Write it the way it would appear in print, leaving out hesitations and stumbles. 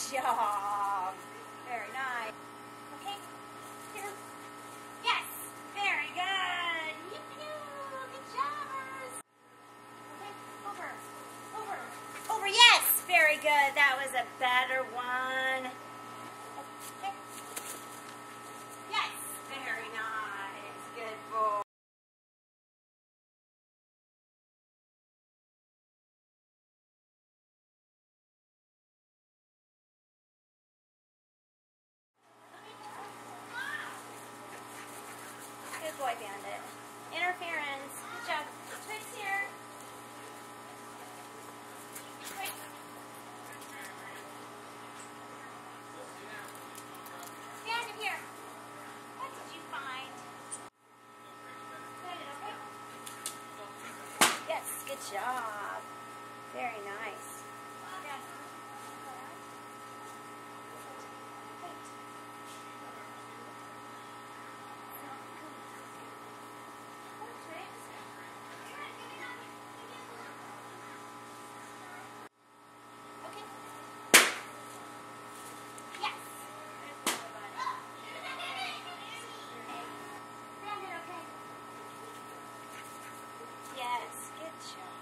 job. Very nice. Okay, here. Yes, very good. Good job. Okay, over. Yes, very good. That was a better one. Okay. Yes, very nice. Good boy. Good boy, Bandit. Interference. Good job. Twix here. Twix. Bandit here. What did you find? Bandit, okay? Yes, good job. Very nice. Yes. Yes, good job.